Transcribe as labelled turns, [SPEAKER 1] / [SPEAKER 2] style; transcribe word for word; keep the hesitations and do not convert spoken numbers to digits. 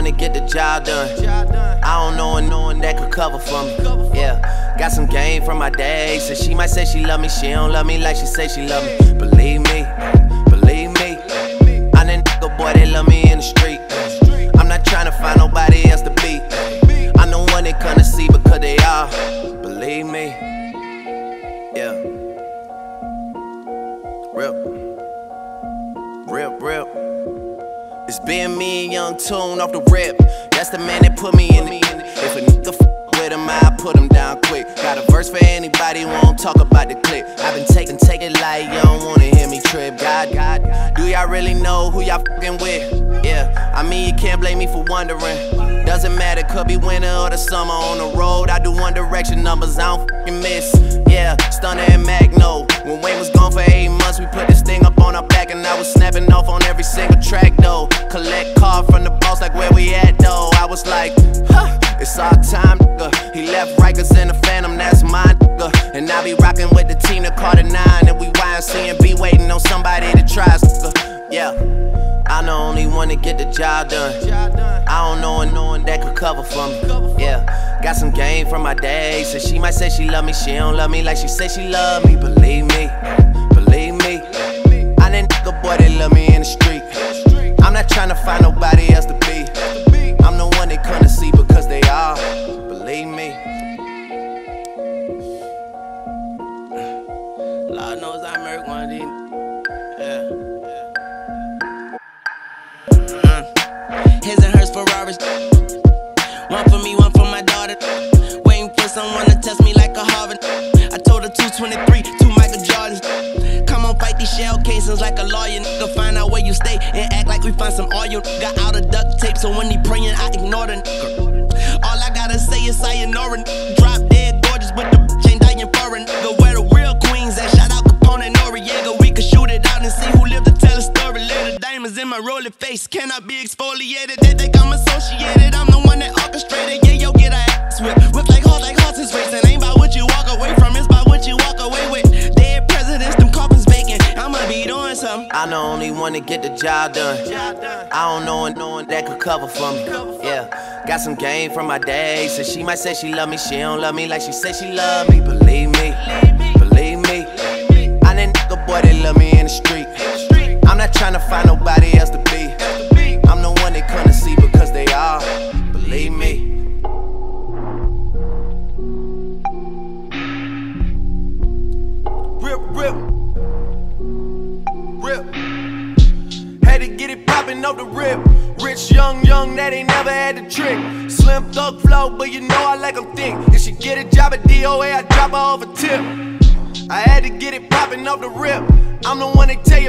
[SPEAKER 1] to get the job done. I don't know and no one that could cover for me. Yeah, got some game from my day. So she might say she love me, she don't love me like she say she love me. Believe me, believe me, I'm that nigga boy that love me in the street. I'm not trying to find nobody else to be. I'm the one they come to see because they are. Believe me, yeah. Rip, rip, rip. It's been me and Young Tune off the rip. That's the man that put me in it. If a nigga f with him, I put him down quick. Got a verse for anybody who won't talk about the clip. I've been taking, take it like you don't wanna hear me trip. God, God, do y'all really know who y'all fucking with? Yeah, I mean you can't blame me for wondering. Doesn't matter, could be winter or the summer. On the road, I do One Direction numbers, I don't fucking miss. Yeah, Stunner and Magno. When Wayne was gone for eight months, we put this thing up on our back, and I was snapping off on every single track though. Collect card from the boss, like where we at though. I was like, huh, it's our time, nigga. He left Rikers in the Phantom, that's mine, nigga. And I be rocking with the team that caught a nine, and we Y M C and be waiting on somebody to try, nigga. Yeah. I'm the only one to get the job done. I don't know and no one that could cover for me. Yeah, got some game from my day. So she might say she love me, she don't love me like she say she love me. Believe me, believe me, I'm that nigga boy that love me in the street. I'm not trying to find nobody else to be. I'm the one they come to see because they are. Believe me. Lord knows I murk one of these. Yeah.
[SPEAKER 2] His and hers Ferraris. One for me, one for my daughter. Waiting for someone to test me like a Harvard. I told her two twenty-three, two Michael Jordans. Come on, fight these shell cases like a lawyer. Nigga, find out where you stay and act like we find some oil. Got out of duct tape, so when he praying, I ignore the nigga. All I gotta say is sayonara. Drop dead gorgeous, but the bitch ain't dying for a nigga. Where the real queens at? Shout out Capone and Noriega. We could shoot it out and see who lived to tell a story later. Diamonds in my rolling face cannot be exfoliated. They think I'm associated, I'm the one that orchestrated. Yeah, yo, get a ass whip, whip like horse, like horses racing. Ain't about what you walk away from, it's about what you walk away with. Dead presidents, them coffins vacant, I'ma be doing something.
[SPEAKER 1] I'm the only one to get the job done. I don't know and no one that could cover for me. Yeah, got some game from my day. So she might say she love me, she don't love me like she say she love me. Believe me, believe me, I'm that nigga boy that love me in the street. I'm not trying to find nobody else to be. I'm the one they come to see because they are. Believe me. Rip, rip, rip. Had to get it poppin' off the rip. Rich, young, young, that ain't never had the trick. Slim thug flow, but you know I like 'em thick. If she get a job at D O A, I drop her off a tip. I had to get it poppin' off the rip. I'm the one that tell you